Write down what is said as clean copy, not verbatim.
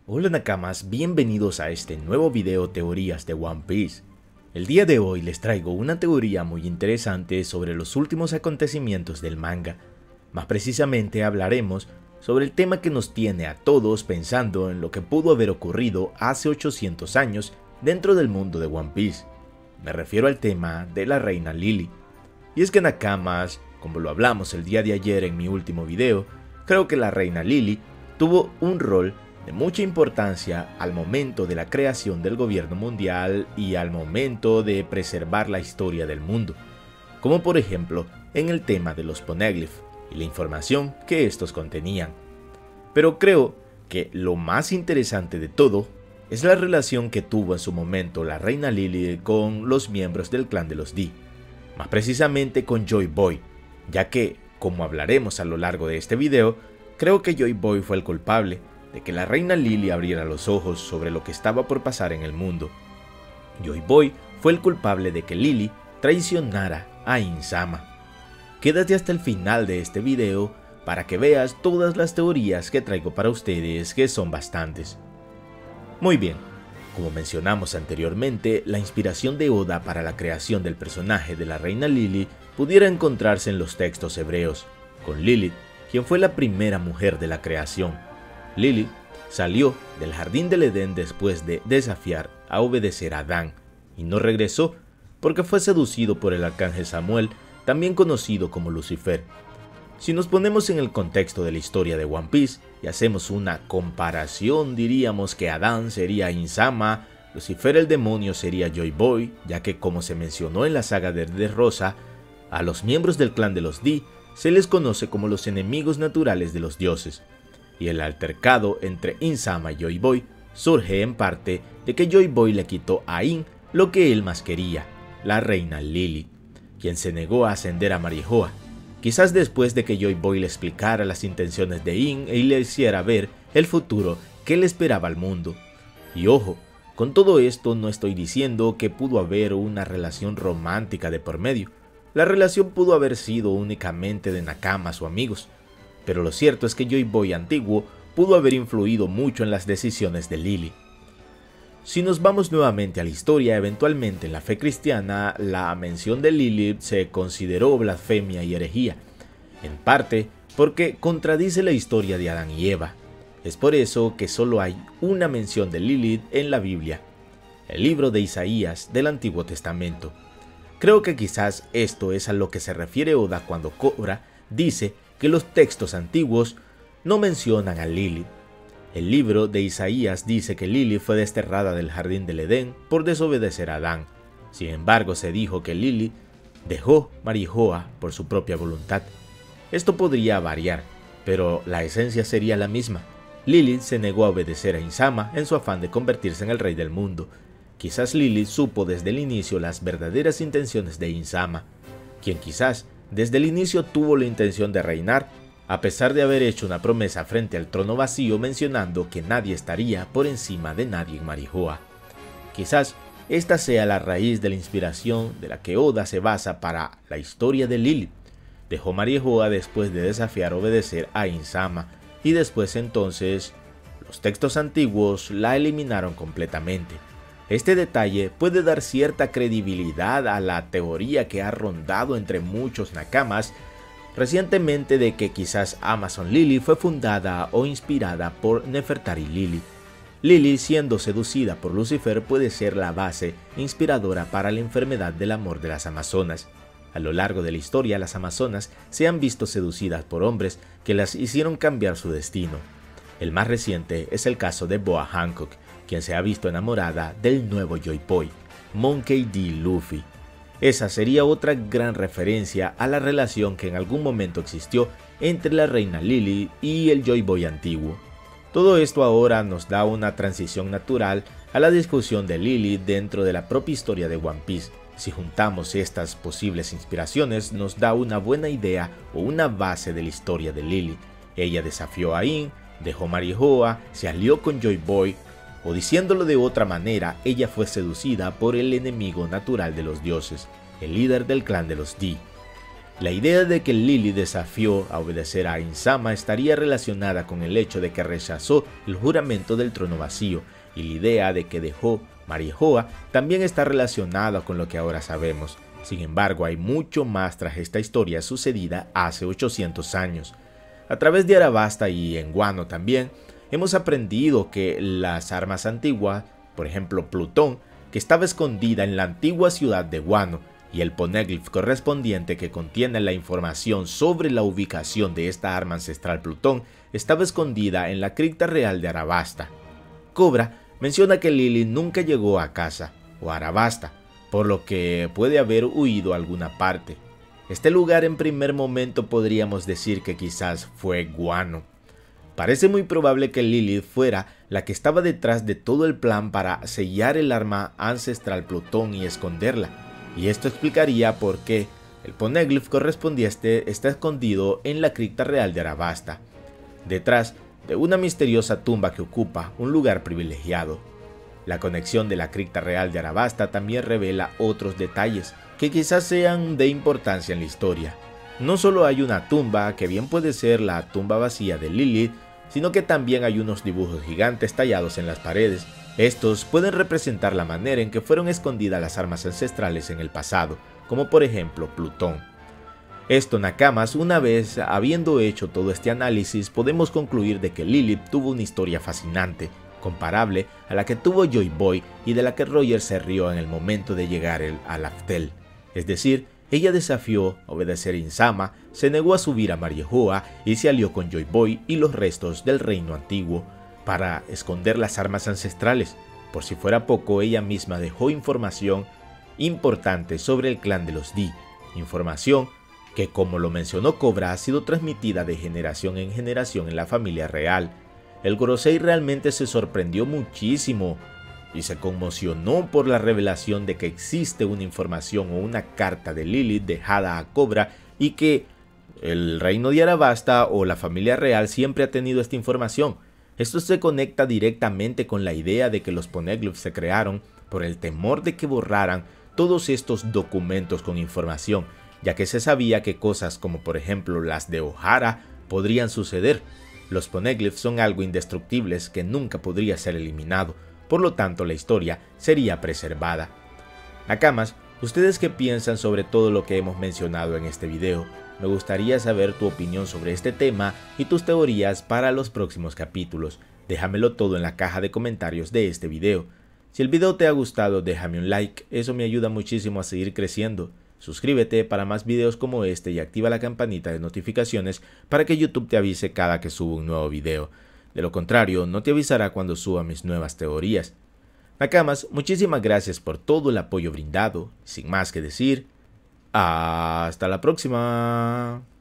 Hola Nakamas, bienvenidos a este nuevo video teorías de One Piece. El día de hoy les traigo una teoría muy interesante sobre los últimos acontecimientos del manga. Más precisamente hablaremos sobre el tema que nos tiene a todos pensando en lo que pudo haber ocurrido hace 800 años dentro del mundo de One Piece. Me refiero al tema de la reina Lily. Y es que Nakamas, como lo hablamos el día de ayer en mi último video, creo que la reina Lily tuvo un rol de mucha importancia al momento de la creación del gobierno mundial y al momento de preservar la historia del mundo, como por ejemplo en el tema de los Poneglyph y la información que estos contenían. Pero creo que lo más interesante de todo es la relación que tuvo en su momento la reina Lily con los miembros del clan de los D, más precisamente con Joy Boy, ya que, como hablaremos a lo largo de este video, creo que Joy Boy fue el culpable de que la reina Lily abriera los ojos sobre lo que estaba por pasar en el mundo. Joy Boy fue el culpable de que Lily traicionara a Insama. Quédate hasta el final de este video para que veas todas las teorías que traigo para ustedes, que son bastantes. Muy bien, como mencionamos anteriormente, la inspiración de Oda para la creación del personaje de la reina Lily pudiera encontrarse en los textos hebreos, con Lilith, quien fue la primera mujer de la creación. Lily salió del jardín del Edén después de desafiar a obedecer a Adán, y no regresó porque fue seducido por el arcángel Samuel, también conocido como Lucifer. Si nos ponemos en el contexto de la historia de One Piece y hacemos una comparación, diríamos que Adán sería Insama, Lucifer el demonio sería Joy Boy, ya que, como se mencionó en la saga de Dressrosa, a los miembros del clan de los D se les conoce como los enemigos naturales de los dioses. Y el altercado entre Insama y Joy Boy surge en parte de que Joy Boy le quitó a In lo que él más quería, la reina Lily, quien se negó a ascender a Marijoa, quizás después de que Joy Boy le explicara las intenciones de In y le hiciera ver el futuro que le esperaba al mundo. Y ojo, con todo esto no estoy diciendo que pudo haber una relación romántica de por medio. La relación pudo haber sido únicamente de nakamas o amigos, pero lo cierto es que Joy Boy antiguo pudo haber influido mucho en las decisiones de Lily. Si nos vamos nuevamente a la historia, eventualmente en la fe cristiana, la mención de Lily se consideró blasfemia y herejía, en parte porque contradice la historia de Adán y Eva. Es por eso que solo hay una mención de Lilith en la Biblia, el libro de Isaías del Antiguo Testamento. Creo que quizás esto es a lo que se refiere Oda cuando Korra dice que los textos antiguos no mencionan a Lilith. El libro de Isaías dice que Lily fue desterrada del jardín del Edén por desobedecer a Adán. Sin embargo, se dijo que Lily dejó Marijoa por su propia voluntad. Esto podría variar, pero la esencia sería la misma. Lily se negó a obedecer a Insama en su afán de convertirse en el rey del mundo. Quizás Lily supo desde el inicio las verdaderas intenciones de Insama, quien quizás desde el inicio tuvo la intención de reinar, a pesar de haber hecho una promesa frente al trono vacío mencionando que nadie estaría por encima de nadie en Marijoa. Quizás esta sea la raíz de la inspiración de la que Oda se basa para la historia de Lily. Dejó Marijoa después de desafiar obedecer a Insama, y después entonces los textos antiguos la eliminaron completamente. Este detalle puede dar cierta credibilidad a la teoría que ha rondado entre muchos nakamas recientemente de que quizás Amazon Lily fue fundada o inspirada por Nefertari Lily. Lily, siendo seducida por Lucifer, puede ser la base inspiradora para la enfermedad del amor de las amazonas. A lo largo de la historia, las amazonas se han visto seducidas por hombres que las hicieron cambiar su destino. El más reciente es el caso de Boa Hancock, quien se ha visto enamorada del nuevo Joy Boy, Monkey D. Luffy. Esa sería otra gran referencia a la relación que en algún momento existió entre la reina Lily y el Joy Boy antiguo. Todo esto ahora nos da una transición natural a la discusión de Lily dentro de la propia historia de One Piece. Si juntamos estas posibles inspiraciones, nos da una buena idea o una base de la historia de Lily. Ella desafió a In, dejó Marijoa, se alió con Joy Boy, o diciéndolo de otra manera, ella fue seducida por el enemigo natural de los dioses, el líder del clan de los D. La idea de que Lily desafió a obedecer a Insama estaría relacionada con el hecho de que rechazó el juramento del trono vacío, y la idea de que dejó Mariejoa también está relacionada con lo que ahora sabemos. Sin embargo, hay mucho más tras esta historia sucedida hace 800 años. A través de Arabasta y en Guano también, hemos aprendido que las armas antiguas, por ejemplo Plutón, que estaba escondida en la antigua ciudad de Guano, y el poneglyph correspondiente que contiene la información sobre la ubicación de esta arma ancestral Plutón, estaba escondida en la cripta real de Arabasta. Cobra menciona que Lily nunca llegó a casa, o a Arabasta, por lo que puede haber huido a alguna parte. Este lugar en primer momento podríamos decir que quizás fue Guano. Parece muy probable que Lilith fuera la que estaba detrás de todo el plan para sellar el arma ancestral Plutón y esconderla, y esto explicaría por qué el poneglyph correspondiente está escondido en la cripta real de Arabasta, detrás de una misteriosa tumba que ocupa un lugar privilegiado. La conexión de la cripta real de Arabasta también revela otros detalles que quizás sean de importancia en la historia. No solo hay una tumba, que bien puede ser la tumba vacía de Lilith, sino que también hay unos dibujos gigantes tallados en las paredes. Estos pueden representar la manera en que fueron escondidas las armas ancestrales en el pasado, como por ejemplo Plutón. Esto, Nakamas, una vez habiendo hecho todo este análisis, podemos concluir de que Lilith tuvo una historia fascinante, comparable a la que tuvo Joy Boy y de la que Roger se rió en el momento de llegar a Laftel. Es decir, ella desafió a obedecer a Insama, se negó a subir a Mariejoa y se alió con Joy Boy y los restos del reino antiguo para esconder las armas ancestrales. Por si fuera poco, ella misma dejó información importante sobre el clan de los Di, información que, como lo mencionó Cobra, ha sido transmitida de generación en generación en la familia real. El Gorosei realmente se sorprendió muchísimo y se conmocionó por la revelación de que existe una información o una carta de Lilith dejada a Cobra y que el reino de Arabasta o la familia real siempre ha tenido esta información. Esto se conecta directamente con la idea de que los poneglyphs se crearon por el temor de que borraran todos estos documentos con información, ya que se sabía que cosas como por ejemplo las de Ohara podrían suceder. Los poneglyphs son algo indestructibles que nunca podría ser eliminado, por lo tanto la historia sería preservada. Nakamas, ¿ustedes qué piensan sobre todo lo que hemos mencionado en este video? Me gustaría saber tu opinión sobre este tema y tus teorías para los próximos capítulos. Déjamelo todo en la caja de comentarios de este video. Si el video te ha gustado, déjame un like, eso me ayuda muchísimo a seguir creciendo. Suscríbete para más videos como este y activa la campanita de notificaciones para que YouTube te avise cada que suba un nuevo video. De lo contrario, no te avisará cuando suba mis nuevas teorías. Nakamas, muchísimas gracias por todo el apoyo brindado. Sin más que decir, hasta la próxima.